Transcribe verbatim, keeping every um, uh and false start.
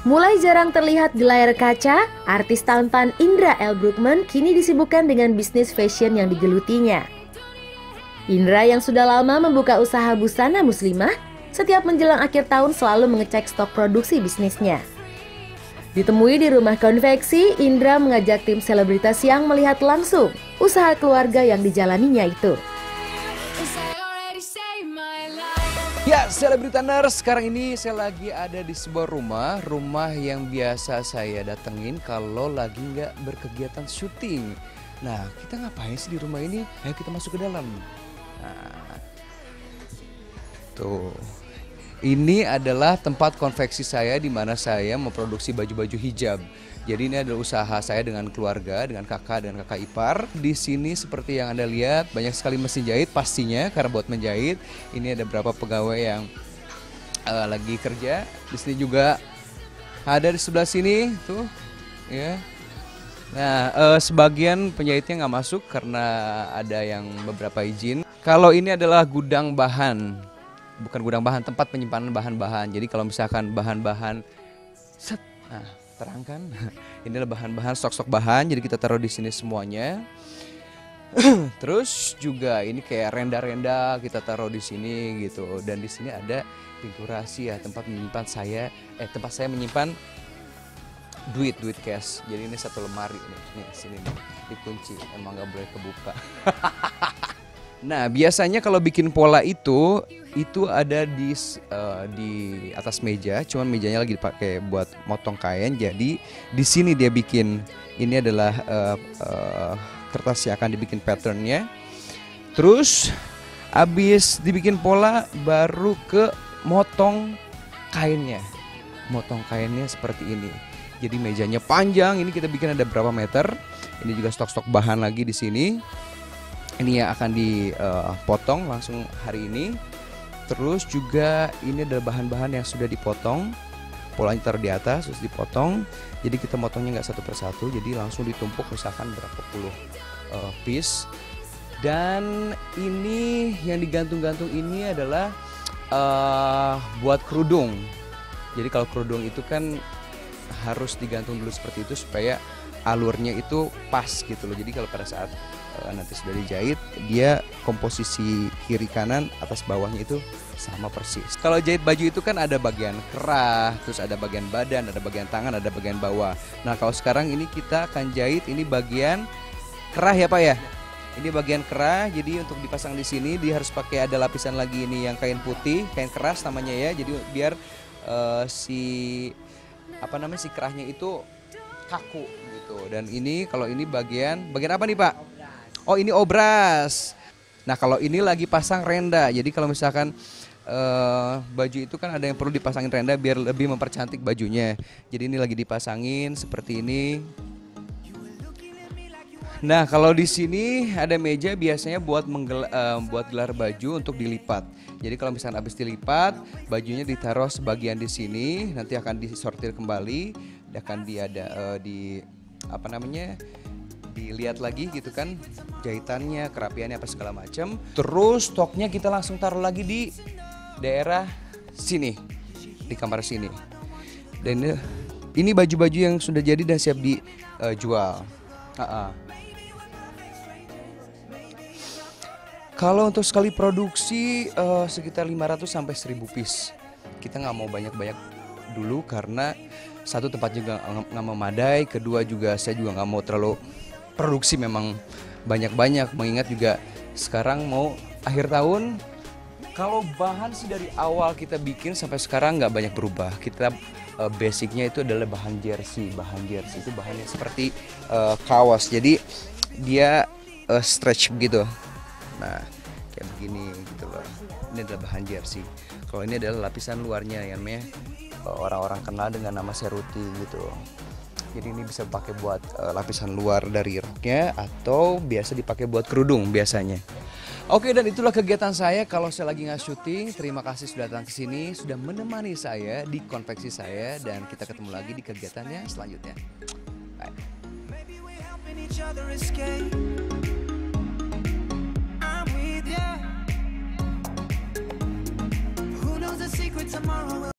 Mulai jarang terlihat di layar kaca, artis tampan Indra L. Bruggman kini disibukkan dengan bisnis fashion yang digelutinya. Indra yang sudah lama membuka usaha busana muslimah, setiap menjelang akhir tahun selalu mengecek stok produksi bisnisnya. Ditemui di rumah konveksi, Indra mengajak tim selebritas yang melihat langsung usaha keluarga yang dijalaninya itu. Ya, Selebritaners, sekarang ini saya lagi ada di sebuah rumah, rumah yang biasa saya datengin kalau lagi nggak berkegiatan syuting. Nah, kita ngapain sih di rumah ini? Ayo kita masuk ke dalam. Nah, tuh, ini adalah tempat konveksi saya di mana saya memproduksi baju-baju hijab. Jadi ini adalah usaha saya dengan keluarga, dengan kakak, dengan kakak ipar. Di sini seperti yang Anda lihat, banyak sekali mesin jahit pastinya karena buat menjahit. Ini ada beberapa pegawai yang uh, lagi kerja. Di sini juga ada di sebelah sini, tuh, ya. Nah, uh, sebagian penjahitnya nggak masuk karena ada yang beberapa izin. Kalau ini adalah gudang bahan, bukan gudang bahan, tempat penyimpanan bahan-bahan. Jadi kalau misalkan bahan-bahan, set, nah. Terang kan? Ini adalah bahan-bahan, stok-stok bahan, jadi kita taruh di sini semuanya. Terus juga ini kayak renda-renda kita taruh di sini gitu. Dan di sini ada pintu rahasia, tempat menyimpan saya, eh tempat saya menyimpan duit, duit cash. Jadi ini satu lemari nih, nih sini nih, dikunci, emang nggak boleh kebuka. Nah, biasanya kalau bikin pola itu itu ada di uh, di atas meja, cuman mejanya lagi dipakai buat motong kain. Jadi di sini dia bikin, ini adalah uh, uh, kertas yang akan dibikin patternnya. Terus habis dibikin pola baru ke motong kainnya. Motong kainnya seperti ini. Jadi mejanya panjang, ini kita bikin ada berapa meter. Ini juga stok-stok bahan lagi di sini. Ini yang akan dipotong uh, langsung hari ini. Terus juga ini adalah bahan-bahan yang sudah dipotong, polanya taruh di atas terus dipotong. Jadi kita motongnya nggak satu persatu, jadi langsung ditumpuk misalkan berapa puluh uh, piece. Dan ini yang digantung-gantung ini adalah uh, buat kerudung. Jadi kalau kerudung itu kan harus digantung dulu seperti itu supaya alurnya itu pas gitu loh. Jadi kalau pada saat nanti sudah dijahit, dia komposisi kiri kanan atas bawahnya itu sama persis. Kalau jahit baju itu kan ada bagian kerah, terus ada bagian badan, ada bagian tangan, ada bagian bawah. Nah kalau sekarang ini kita akan jahit ini bagian kerah ya Pak ya. Ini bagian kerah, jadi untuk dipasang di sini dia harus pakai ada lapisan lagi ini yang kain putih, kain keras namanya ya. Jadi biar uh, si apa namanya si kerahnya itu kaku gitu. Dan ini kalau ini bagian bagian apa nih Pak? Oh ini obras. Nah kalau ini lagi pasang renda. Jadi kalau misalkan uh, baju itu kan ada yang perlu dipasangin renda biar lebih mempercantik bajunya. Jadi ini lagi dipasangin seperti ini. Nah kalau di sini ada meja biasanya buat menggel, uh, buat gelar baju untuk dilipat. Jadi kalau misalkan habis dilipat, bajunya ditaruh sebagian di sini, nanti akan disortir kembali, akan di ada uh, di apa namanya? dilihat lagi gitu kan jahitannya, kerapiannya apa segala macam. Terus stoknya kita langsung taruh lagi di daerah sini, di kamar sini. Dan ini baju-baju yang sudah jadi dan siap dijual. Uh, uh-uh. Kalau untuk sekali produksi uh, sekitar lima ratus sampai seribu piece. Kita nggak mau banyak-banyak dulu karena satu tempat juga nggak memadai, kedua juga saya juga nggak mau terlalu produksi memang banyak-banyak, mengingat juga sekarang mau akhir tahun. Kalau bahan sih dari awal kita bikin sampai sekarang nggak banyak berubah. Kita uh, basicnya itu adalah bahan jersey. Bahan jersey itu bahannya seperti uh, kaos, jadi dia uh, stretch begitu. Nah kayak begini gitu loh. Ini adalah bahan jersey. Kalau ini adalah lapisan luarnya yang namanya uh, orang-orang kenal dengan nama seruti gitu. Jadi ini bisa pakai buat uh, lapisan luar dari roknya atau biasa dipakai buat kerudung biasanya. Oke, dan itulah kegiatan saya kalau saya lagi nggak syuting. Terima kasih sudah datang ke sini, sudah menemani saya di konveksi saya, dan kita ketemu lagi di kegiatannya selanjutnya. Bye.